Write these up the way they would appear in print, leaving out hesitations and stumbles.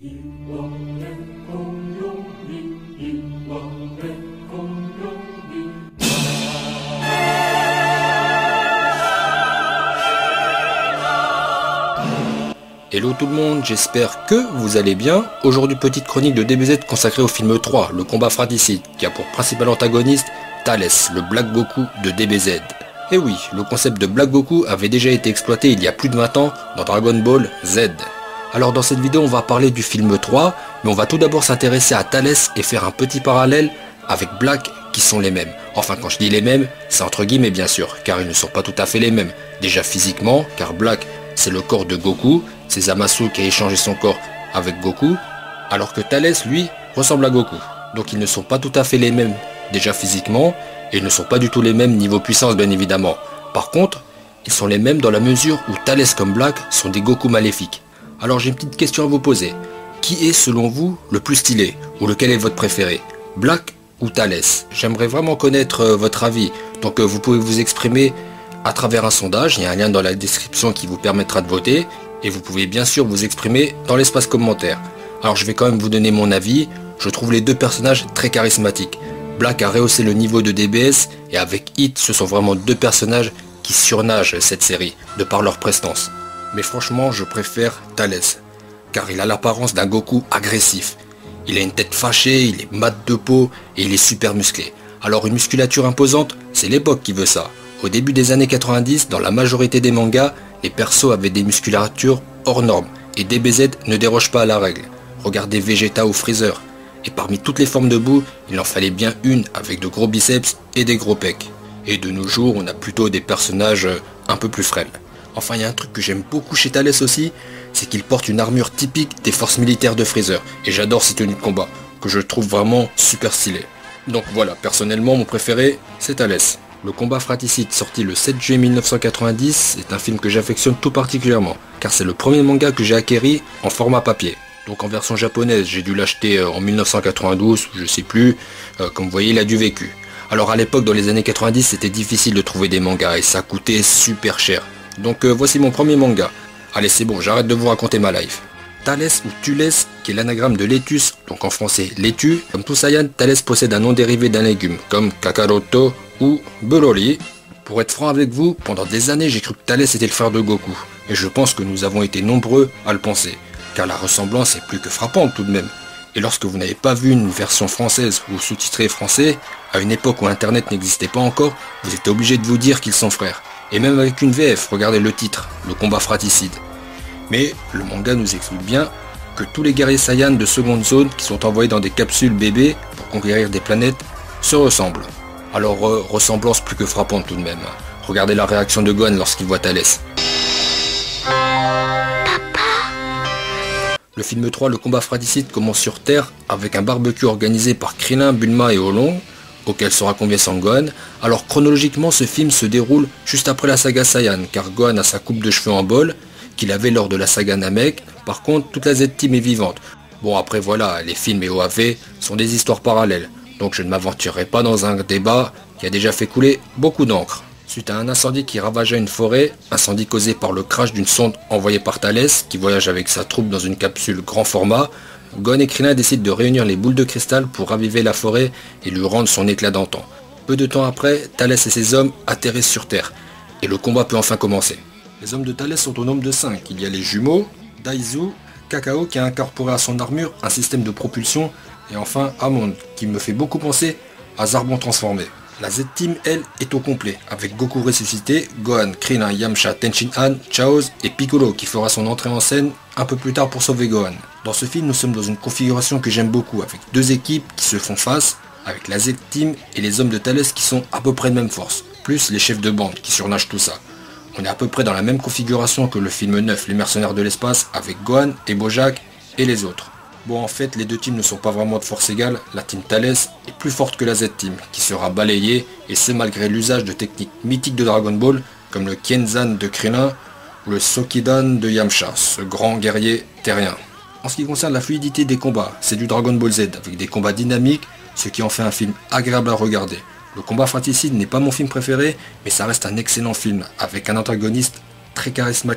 Hello tout le monde, j'espère que vous allez bien. Aujourd'hui petite chronique de DBZ consacrée au film 3, le combat fratricide, qui a pour principal antagoniste Thalès, le Black Goku de DBZ. Et oui, le concept de Black Goku avait déjà été exploité il y a plus de 20 ans dans Dragon Ball Z. Alors dans cette vidéo on va parler du film 3, mais on va tout d'abord s'intéresser à Thalès et faire un petit parallèle avec Black qui sont les mêmes. Enfin quand je dis les mêmes, c'est entre guillemets bien sûr, car ils ne sont pas tout à fait les mêmes. Déjà physiquement, car Black c'est le corps de Goku, c'est Zamasu qui a échangé son corps avec Goku, alors que Thalès lui ressemble à Goku. Donc ils ne sont pas tout à fait les mêmes déjà physiquement, et ils ne sont pas du tout les mêmes niveau puissance bien évidemment. Par contre, ils sont les mêmes dans la mesure où Thalès comme Black sont des Goku maléfiques. Alors j'ai une petite question à vous poser. Qui est selon vous le plus stylé, ou lequel est votre préféré, Black ou Thalès? J'aimerais vraiment connaître votre avis, donc vous pouvez vous exprimer à travers un sondage, il y a un lien dans la description qui vous permettra de voter, et vous pouvez bien sûr vous exprimer dans l'espace commentaire. Alors je vais quand même vous donner mon avis, je trouve les deux personnages très charismatiques. Black a rehaussé le niveau de DBS, et avec Hit, ce sont vraiment deux personnages qui surnagent cette série, de par leur prestance. Mais franchement, je préfère Thalès, car il a l'apparence d'un Goku agressif. Il a une tête fâchée, il est mat de peau, et il est super musclé. Alors une musculature imposante, c'est l'époque qui veut ça. Au début des années 90, dans la majorité des mangas, les persos avaient des musculatures hors normes, et DBZ ne déroge pas à la règle. Regardez Vegeta ou Freezer, et parmi toutes les formes de boue, il en fallait bien une avec de gros biceps et des gros pecs. Et de nos jours, on a plutôt des personnages un peu plus frêles. Enfin, il y a un truc que j'aime beaucoup chez Thalès aussi, c'est qu'il porte une armure typique des forces militaires de Freezer, et j'adore ses tenues de combat, que je trouve vraiment super stylées. Donc voilà, personnellement, mon préféré, c'est Thalès. Le combat fratricide, sorti le 7 juillet 1990, est un film que j'affectionne tout particulièrement, car c'est le premier manga que j'ai acquéri en format papier. Donc en version japonaise, j'ai dû l'acheter en 1992, je sais plus, comme vous voyez, il a du vécu. Alors à l'époque, dans les années 90, c'était difficile de trouver des mangas, et ça coûtait super cher. Donc voici mon premier manga. Allez c'est bon, j'arrête de vous raconter ma life. Thalès ou Thulès, qui est l'anagramme de Laetus, donc en français laitue. Comme tout Saiyan, Thalès possède un nom dérivé d'un légume, comme Kakaroto ou Broly. Pour être franc avec vous, pendant des années j'ai cru que Thalès était le frère de Goku, et je pense que nous avons été nombreux à le penser, car la ressemblance est plus que frappante tout de même. Et lorsque vous n'avez pas vu une version française ou sous-titrée français, à une époque où internet n'existait pas encore, vous êtes obligé de vous dire qu'ils sont frères. Et même avec une VF, regardez le titre, le combat fratricide. Mais le manga nous explique bien que tous les guerriers Saiyans de seconde zone qui sont envoyés dans des capsules bébés pour conquérir des planètes se ressemblent. Alors ressemblance plus que frappante tout de même. Regardez la réaction de Gohan lorsqu'il voit Thalès. Le film 3, le combat fratricide, commence sur Terre avec un barbecue organisé par Krillin, Bulma et Oolong, auquel sera convié Son Gohan. Alors chronologiquement ce film se déroule juste après la saga Saiyan, car Gohan a sa coupe de cheveux en bol, qu'il avait lors de la saga Namek. Par contre toute la Z-Team est vivante. Bon après voilà, les films et OAV sont des histoires parallèles, donc je ne m'aventurerai pas dans un débat qui a déjà fait couler beaucoup d'encre. Suite à un incendie qui ravagea une forêt, incendie causé par le crash d'une sonde envoyée par Thalès, qui voyage avec sa troupe dans une capsule grand format, Gohan et Krillin décident de réunir les boules de cristal pour raviver la forêt et lui rendre son éclat d'antan. Peu de temps après, Thalès et ses hommes atterrissent sur Terre, et le combat peut enfin commencer. Les hommes de Thalès sont au nombre de 5. Il y a les jumeaux, Daizu, Kakao qui a incorporé à son armure un système de propulsion, et enfin Amon qui me fait beaucoup penser à Zarbon transformé. La Z-Team, elle, est au complet, avec Goku ressuscité, Gohan, Krillin, Yamcha, Tenshinhan, Chaoz et Piccolo qui fera son entrée en scène un peu plus tard pour sauver Gohan. Dans ce film, nous sommes dans une configuration que j'aime beaucoup, avec deux équipes qui se font face, avec la Z-Team et les hommes de Thalès qui sont à peu près de même force, plus les chefs de bande qui surnagent tout ça. On est à peu près dans la même configuration que le film 9, les mercenaires de l'espace, avec Gohan et Bojack et les autres. Bon en fait les deux teams ne sont pas vraiment de force égale, la team Thalès est plus forte que la Z-Team, qui sera balayée, et ce malgré l'usage de techniques mythiques de Dragon Ball, comme le Kenzan de Krillin, ou le Sokidan de Yamcha, ce grand guerrier terrien. En ce qui concerne la fluidité des combats, c'est du Dragon Ball Z, avec des combats dynamiques, ce qui en fait un film agréable à regarder. Le combat fratricide n'est pas mon film préféré, mais ça reste un excellent film, avec un antagoniste très charismatique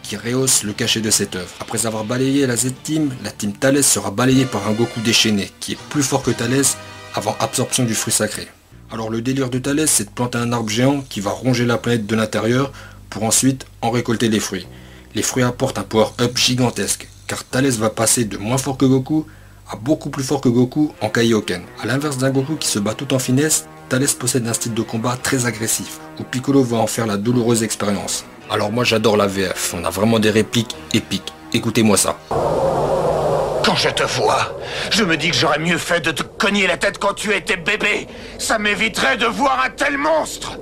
qui rehausse le cachet de cette œuvre. Après avoir balayé la Z-Team, la Team Thalès sera balayée par un Goku déchaîné, qui est plus fort que Thalès avant absorption du fruit sacré. Alors le délire de Thalès, c'est de planter un arbre géant qui va ronger la planète de l'intérieur pour ensuite en récolter les fruits. Les fruits apportent un power-up gigantesque, car Thalès va passer de moins fort que Goku à beaucoup plus fort que Goku en Kaioken. A l'inverse d'un Goku qui se bat tout en finesse, Thalès possède un style de combat très agressif, où Piccolo va en faire la douloureuse expérience. Alors moi j'adore la VF, on a vraiment des répliques épiques, écoutez-moi ça. Quand je te vois, je me dis que j'aurais mieux fait de te cogner la tête quand tu étais bébé. Ça m'éviterait de voir un tel monstre.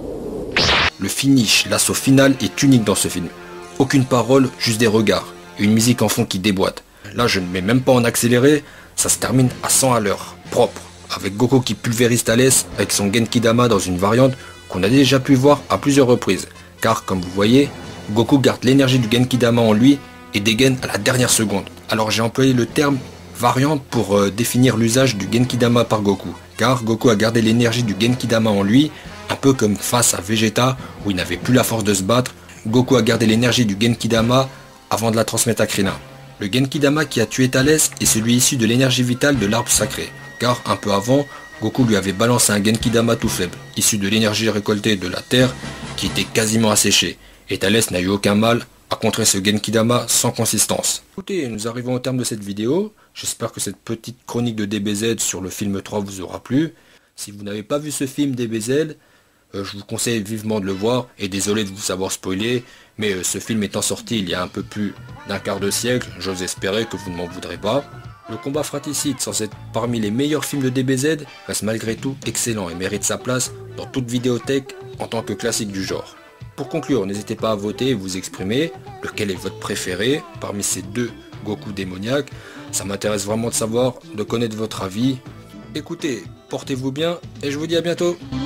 Le finish, l'assaut final est unique dans ce film. Aucune parole, juste des regards, et une musique en fond qui déboîte. Là je ne mets même pas en accéléré, ça se termine à 100 à l'heure, propre, avec Goku qui pulvérise Thalès avec son Genkidama dans une variante qu'on a déjà pu voir à plusieurs reprises. Car comme vous voyez, Goku garde l'énergie du Genkidama en lui et dégaine à la dernière seconde. Alors j'ai employé le terme variante pour définir l'usage du Genkidama par Goku. Car Goku a gardé l'énergie du Genkidama en lui, un peu comme face à Vegeta où il n'avait plus la force de se battre. Goku a gardé l'énergie du Genkidama avant de la transmettre à Krillin. Le Genkidama qui a tué Thalès est celui issu de l'énergie vitale de l'arbre sacré. Car un peu avant, Goku lui avait balancé un Genkidama tout faible, issu de l'énergie récoltée de la terre qui était quasiment asséchée. Et Thalès n'a eu aucun mal à contrer ce Genkidama sans consistance. Écoutez, nous arrivons au terme de cette vidéo. J'espère que cette petite chronique de DBZ sur le film 3 vous aura plu. Si vous n'avez pas vu ce film DBZ, je vous conseille vivement de le voir. Et désolé de vous avoir spoilé, mais ce film étant sorti il y a un peu plus d'un quart de siècle, j'ose espérer que vous ne m'en voudrez pas. Le combat fratricide, sans être parmi les meilleurs films de DBZ, reste malgré tout excellent et mérite sa place dans toute vidéothèque en tant que classique du genre. Pour conclure, n'hésitez pas à voter et vous exprimer, lequel est votre préféré parmi ces deux Goku démoniaques. Ça m'intéresse vraiment de savoir, de connaître votre avis. Écoutez, portez-vous bien et je vous dis à bientôt.